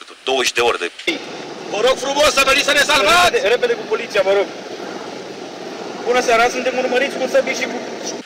20 de ori de... Vă rog frumos să veniți să ne salvați! Repede cu poliția, vă rog. Bună seara, suntem urmăriți cu săbii și cu